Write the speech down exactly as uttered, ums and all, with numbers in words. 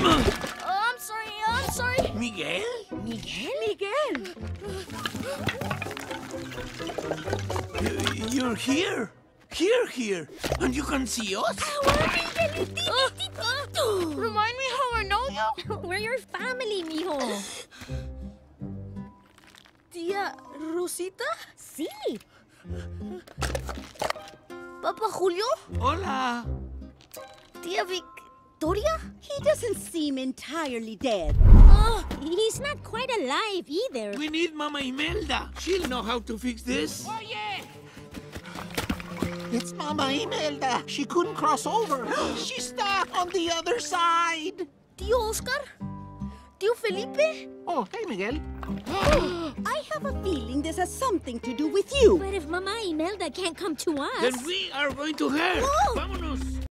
Oh, I'm sorry, I'm sorry. Miguel? Miguel? Miguel. You- You're here. Here, here. And you can see us? Remind me how I know you? We're your family, mijo. Tía Rosita? Sí. Papa Julio? Hola. Tía Victoria? He doesn't seem entirely dead. Oh, he's not quite alive either. We need Mama Imelda. She'll know how to fix this. It's Mama Imelda. She couldn't cross over. She's stuck on the other side. Tío Oscar? Tío Felipe? Oh, hey, Miguel. I have a feeling this has something to do with you. But if Mama Imelda can't come to us... Then we are going to her. Oh. Vámonos.